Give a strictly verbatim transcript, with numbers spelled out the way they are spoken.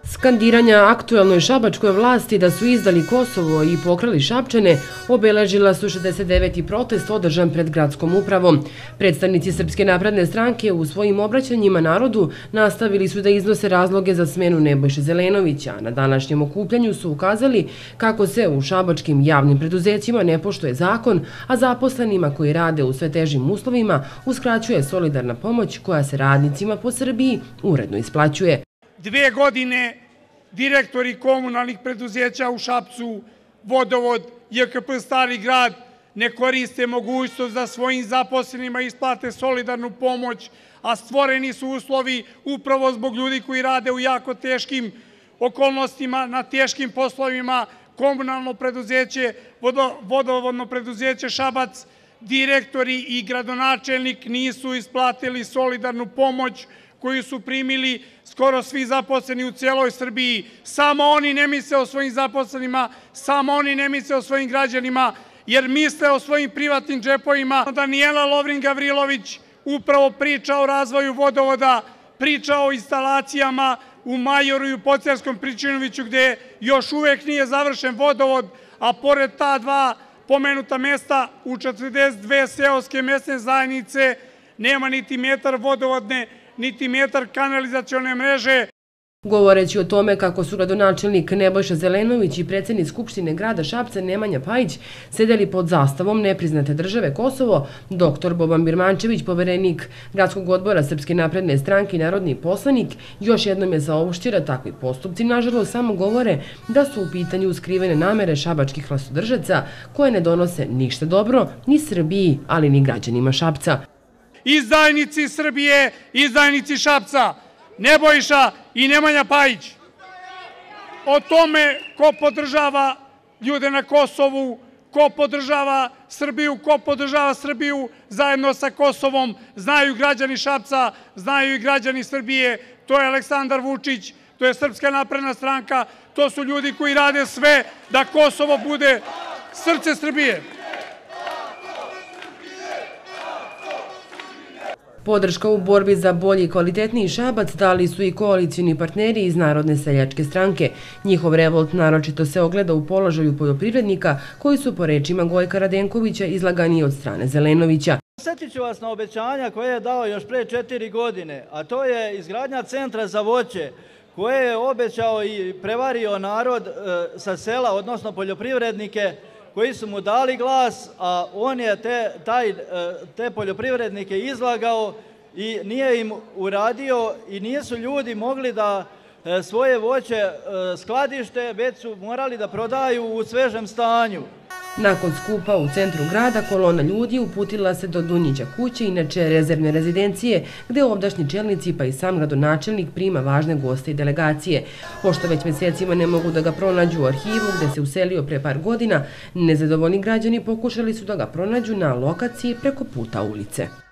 Skandiranja aktuelnoj šabačkoj vlasti da su izdali Kosovo i pokrali Šapčane obeležila su šezdeset deveti protest održan pred gradskom upravom. Predstavnici Srpske napredne stranke u svojim obraćanjima narodu nastavili su da iznose razloge za smenu Nebojše Zelenovića. Na današnjem okupljanju su ukazali kako se u šabačkim javnim preduzećima ne poštuje zakon, a zaposlenima koji rade u sve težim uslovima uskraćuje solidarna pomoć koja se radnicima po Srbiji uredno isplaćuje. Dve godine direktori komunalnih preduzeća u Šapcu, Vodovod, J K P Stari grad ne koriste mogućnost da svojim zaposlenima isplate solidarnu pomoć, a stvoreni su uslovi upravo zbog ljudi koji rade u jako teškim okolnostima, na teškim poslovima. Komunalno preduzeće, vodovodno preduzeće Šabac, direktori i gradonačelnik nisu isplatili solidarnu pomoć koju su primili skoro svi zaposleni u celoj Srbiji. Samo oni ne misle o svojim zaposlenima, samo oni ne misle o svojim građanima, jer misle o svojim privatnim džepovima. Danijela Lovrin Gavrilović upravo priča o razvoju vodovoda, priča o instalacijama u Majoru i u Pocerskom Pričinoviću, gde još uvek nije završen vodovod, a pored ta dva pomenuta mesta u četrdeset dve seoske mesne zajednice nema niti metar vodovodne, niti metar kanalizacione mreže. Govoreći o tome kako su gradonačelnik Nebojša Zelenović i predsjednik Skupštine grada Šapca Nemanja Pajić sedeli pod zastavom nepriznate države Kosovo, doktor Boban Birmančević, poverenik gradskog odbora Srpske napredne stranke i narodni poslanik, još jednom je saopštio da takvi postupci nažalost samo govore da su u pitanju skrivene namere šabačkih vlastodržaca koje ne donose ništa dobro ni Srbiji, ali ni građanima Šapca. Izdajnici Srbije, izdajnici Šapca, Nebojša i Nemanja Pajić. O tome ko podržava ljude na Kosovu, ko podržava Srbiju, ko podržava Srbiju zajedno sa Kosovom, znaju građani Šapca, znaju i građani Srbije. To je Aleksandar Vučić, to je Srpska napredna stranka, to su ljudi koji rade sve da Kosovo bude srce Srbije. Podrška u borbi za bolji i kvalitetniji Šabac dali su i koalicijni partneri iz Narodne seljačke stranke. Njihov revolt naročito se ogleda u položaju poljoprivrednika koji su po rečima Gojka Radenkovića izlagani od strane Zelenovića. Sjetit ću vas na obećanja koje je dao još pre četiri godine, a to je izgradnja centra za voće koje je obećao i prevario narod sa sela, odnosno poljoprivrednike koji su mu dali glas, a on je te, taj, te poljoprivrednike izlagao i nije im uradio i nisu ljudi mogli da svoje voće skladište, već su morali da prodaju u svežem stanju. Nakon skupa u centru grada kolona ljudi uputila se do Dunjića kuće, inače rezervne rezidencije, gde ovdašnji čelnici pa i sam gradonačelnik prima važne goste i delegacije. Pošto već mesecima ne mogu da ga pronađu u arhivu gde se uselio pre par godina, nezadovoljni građani pokušali su da ga pronađu na lokaciji preko puta ulice.